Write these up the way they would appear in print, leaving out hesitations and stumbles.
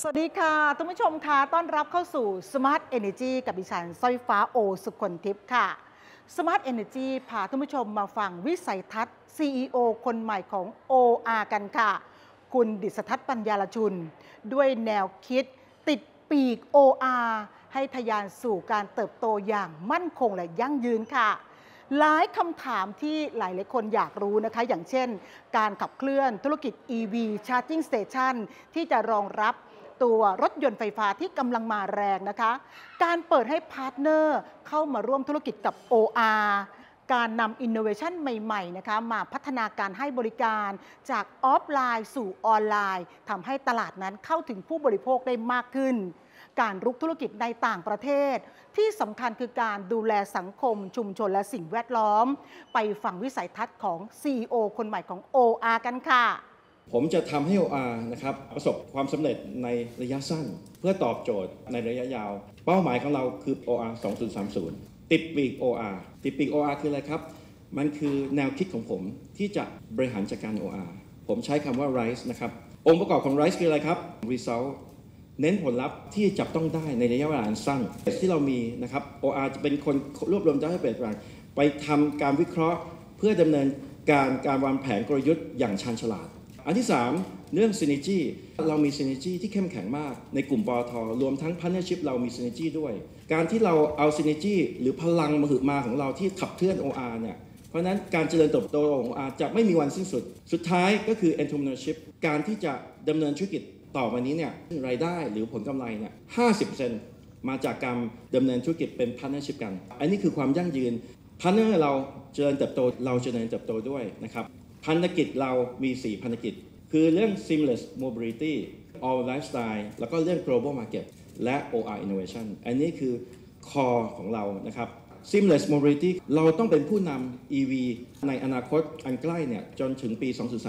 สวัสดีค่ะท่านผู้ชมค่ะต้อนรับเข้าสู่ Smart Energy กับดิฉันสร้อยฟ้าโอสุคนทิพย์ค่ะ Smart Energy พาท่านผู้ชมมาฟังวิสัยทัศน์ CEO คนใหม่ของ OR กันค่ะคุณดิษฐทัศน์ปัญญาลชุนด้วยแนวคิดติดปีก OR ให้ทะยานสู่การเติบโตอย่างมั่นคงและยั่งยืนค่ะหลายคำถามที่หลายคนอยากรู้นะคะอย่างเช่นการขับเคลื่อนธุรกิจ EV Charging Station ที่จะรองรับตัวรถยนต์ไฟฟ้าที่กำลังมาแรงนะคะการเปิดให้พาร์ทเนอร์เข้ามาร่วมธุรกิจกับ OR การนำอินโนเวชันใหม่ๆนะคะมาพัฒนาการให้บริการจากออฟไลน์สู่ออนไลน์ทำให้ตลาดนั้นเข้าถึงผู้บริโภคได้มากขึ้นการรุกธุรกิจในต่างประเทศที่สำคัญคือการดูแลสังคมชุมชนและสิ่งแวดล้อมไปฟังวิสัยทัศน์ของ CEO คนใหม่ของ OR กันค่ะผมจะทำให้ OR นะครับประสบความสำเร็จในระยะสั้นเพื่อตอบโจทย์ในระยะยาวเป้าหมายของเราคือ OR 2030 ติดปีก OR ติดปีก OR คืออะไรครับมันคือแนวคิดของผมที่จะบริหารจัดการ OR ผมใช้คำว่า RISE นะครับองค์ประกอบของ RISE คืออะไรครับ Result เน้นผลลัพธ์ที่จับต้องได้ในระยะเวลาอันสั้นที่เรามีนะครับ OR จะเป็นคนรวบรวมดาต้าเบสไปทำการวิเคราะห์เพื่อดำเนินการวางแผนกลยุทธ์อย่างชาญฉลาดอันที่3เรื่อง Synergy เรามี Synergy ที่เข้มแข็งมากในกลุ่มปตท.รวมทั้ง Partnership เรามี Synergy ด้วยการที่เราเอา Synergy หรือพลังมหึมาของเราที่ขับเคลื่อน OR เนี่ยเพราะนั้นการเจริญเติบโตของ OR จะไม่มีวันสิ้นสุดสุดท้ายก็คือ Entrepreneurship การที่จะดำเนินธุรกิจต่อไปนี้เนี่ยรายได้หรือผลกำไรเนี่ย 50% มาจากการดำเนินธุรกิจเป็น Partnership กันอันนี้คือความยั่งยืน Partner เราเจริญเติบโตเราเจริญเติบโตด้วยนะครับพันธกิจเรามี 4 พันธกิจคือเรื่อง seamless mobility all lifestyle แล้วก็เรื่อง global market และ OR innovation อันนี้คือ core ของเรานะครับ seamless mobility เราต้องเป็นผู้นำ EV ในอนาคตอันใกล้เนี่ยจนถึงปี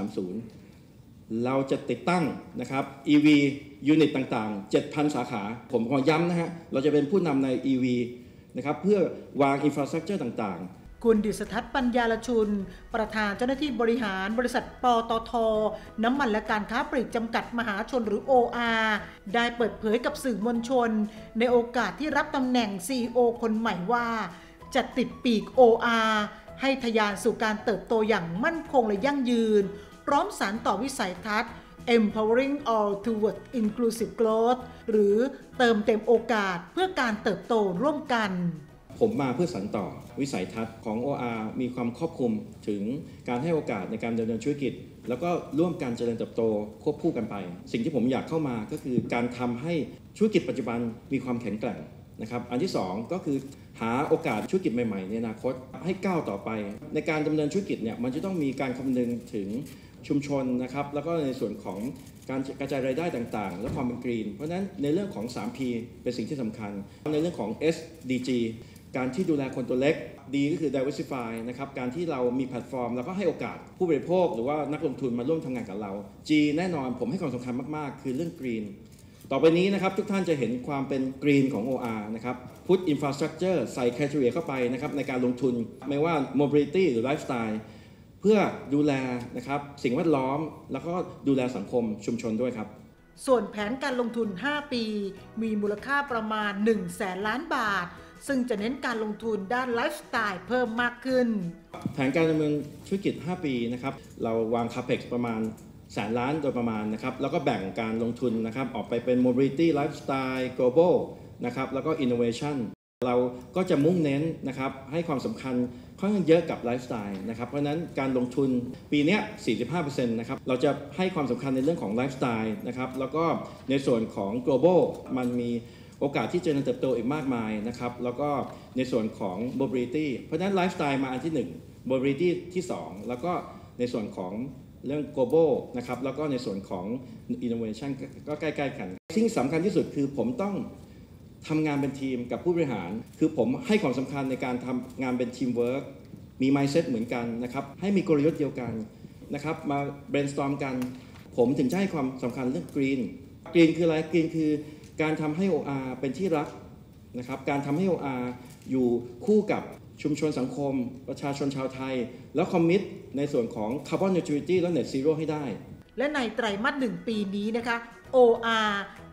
2030 เราจะติดตั้งนะครับ EV unit ต่างๆ 7,000 สาขาผมขอย้ำนะฮะเราจะเป็นผู้นำใน EV นะครับเพื่อวาง infrastructure ต่างๆคุณดิษฐทัศน์ปัญญาลชุนประธานเจ้าหน้าที่บริหารบริษัทปตท.น้ำมันและการค้าปลีกจำกัดมหาชนหรือ OR ได้เปิดเผยกับสื่อมวลชนในโอกาสที่รับตำแหน่ง CEO คนใหม่ว่าจะติดปีก OR ให้ทะยานสู่การเติบโตอย่างมั่นคงและยั่งยืนพร้อมสานต่อวิสัยทัศน์ Empowering all towards inclusive growth หรือเติมเต็มโอกาสเพื่อการเติบโตร่วมกันผมมาเพื่อสานต่อวิสัยทัศน์ของ OR มีความครอบคลุมถึงการให้โอกาสในการดำเนินธุรกิจแล้วก็ร่วมกันเจริญเติบโตควบคู่กันไปสิ่งที่ผมอยากเข้ามาก็คือการทำให้ธุรกิจปัจจุบันมีความแข็งแกร่งนะครับอันที่2ก็คือหาโอกาสธุรกิจใหม่ๆในอนาคตให้ก้าวต่อไปในการดำเนินธุรกิจเนี่ยมันจะต้องมีการคำนึงถึงชุมชนนะครับแล้วก็ในส่วนของการกระจายรายได้ต่างๆและความเป็นกรีนเพราะฉะนั้นในเรื่องของ 3P เป็นสิ่งที่สำคัญในเรื่องของ SDGการที่ดูแลคนตัวเล็กดีก็คือ diversify นะครับการที่เรามีแพลตฟอร์มแล้วก็ให้โอกาสผู้บริโภคหรือว่านักลงทุนมาร่วมทำงานกับเรา G แน่นอนผมให้ความสำคัญมากๆคือเรื่อง Green ต่อไปนี้นะครับทุกท่านจะเห็นความเป็น Green ของ OR นะครับ Put Infrastructure ใส่ criteria เข้าไปนะครับในการลงทุนไม่ว่า Mobility หรือ Lifestyle เพื่อดูแลนะครับสิ่งแวดล้อมแล้วก็ดูแลสังคมชุมชนด้วยครับส่วนแผนการลงทุน 5 ปีมีมูลค่าประมาณ 100,000 ล้านบาทซึ่งจะเน้นการลงทุนด้านไลฟ์สไตล์เพิ่มมากขึ้นแผนการดำเนินธุรกิจ 5 ปีนะครับเราวาง Capex ประมาณ100,000 ล้านโดยประมาณนะครับแล้วก็แบ่งการลงทุนนะครับออกไปเป็น Mobility Lifestyle Global นะครับแล้วก็ Innovation เราก็จะมุ่งเน้นนะครับให้ความสำคัญค่อนข้างเยอะกับไลฟ์สไตล์นะครับเพราะนั้นการลงทุนปีนี้ 45% นะครับเราจะให้ความสำคัญในเรื่องของไลฟ์สไตล์นะครับแล้วก็ในส่วนของ global มันมีโอกาสที่จะเติบโตอีกมากมายนะครับแล้วก็ในส่วนของ mobility เพราะฉะนั้นไลฟ์สไตล์มาอันที่1 mobility ที่2แล้วก็ในส่วนของเรื่อง global นะครับแล้วก็ในส่วนของ innovation ก็ใกล้ๆกันสิ่งสำคัญที่สุดคือผมต้องทำงานเป็นทีมกับผู้บริหารคือผมให้ความสำคัญในการทำงานเป็นทีมเวิร์กมี mindset เหมือนกันนะครับให้มีกลยุทธ์เดียวกันนะครับมา brainstorm กันผมถึงจะให้ความสำคัญเรื่อง green คืออะไร green คือการทำให้ OR เป็นที่รักนะครับการทำให้ OR อยู่คู่กับชุมชนสังคมประชาชนชาวไทยแล้วคอมมิตในส่วนของ Carbon Neutrality และ Net Zero ให้ได้และในไตรมาส 1 ปีนี้นะคะ OR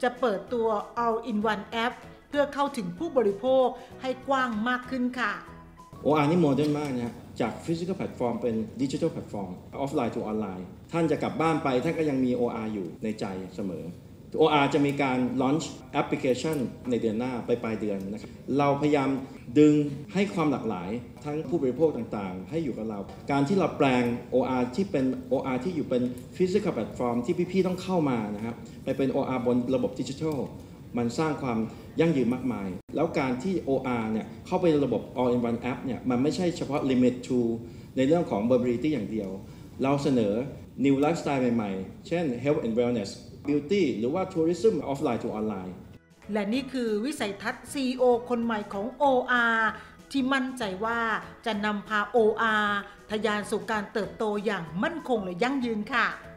จะเปิดตัว All-in-One App เพื่อเข้าถึงผู้บริโภคให้กว้างมากขึ้นค่ะ OR นี่โมเดิร์นมากนะจาก Physical Platform เป็น Digital Platform Offline to Online ท่านจะกลับบ้านไปท่านก็ยังมี OR อยู่ในใจเสมอ OR จะมีการ launch application ในเดือนหน้าไปปลายเดือนนะครับเราพยายามดึงให้ความหลากหลายทั้งผู้บริโภคต่างๆให้อยู่กับเราการที่เราแปลง OR ที่เป็น OR ที่อยู่เป็น Physical Platform ที่พี่ๆต้องเข้ามานะครับไปเป็น OR บนระบบดิจิทัลมันสร้างความยั่งยืนมากมายแล้วการที่ OR เนี่ยเข้าไปในระบบ All-in-One App เนี่ยมันไม่ใช่เฉพาะ Limit to ในเรื่องของ Mobility อย่างเดียวเราเสนอ New Lifestyle ใหม่ๆเช่น Health and Wellness Beauty หรือว่า Tourism Offline to Online และนี่คือวิสัยทัศน์ CEO คนใหม่ของ OR ที่มั่นใจว่าจะนำพา OR ทะยานสู่การเติบโตอย่างมั่นคงและยั่งยืนค่ะ